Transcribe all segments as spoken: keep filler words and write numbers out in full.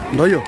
Ndio hiyo.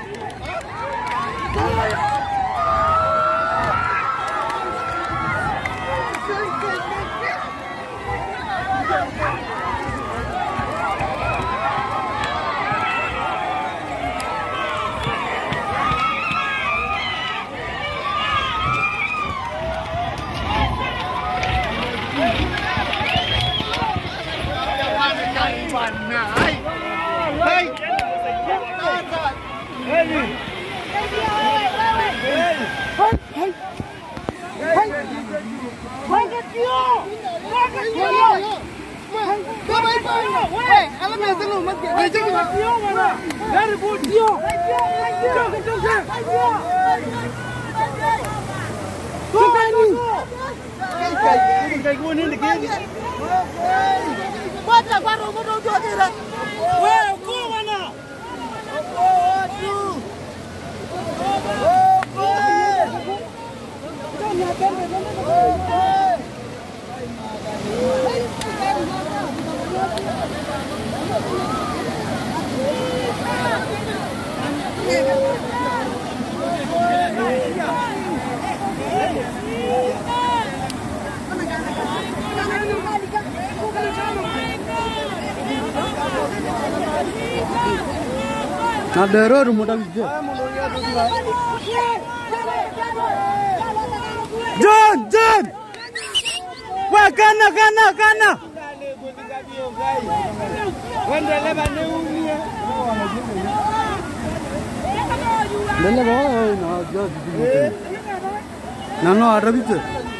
Ada error mudah gitu. John, John. Wah, kana kana kana. Lele bawa, na jadi. Nano ada gitu.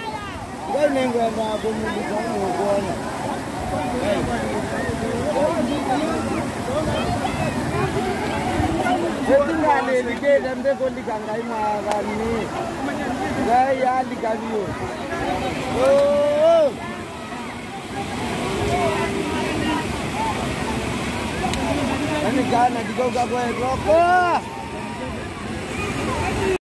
Setingale lige dande ko likangai magani. Gai ya likavio. Oh. Ani gana digo gabo roko.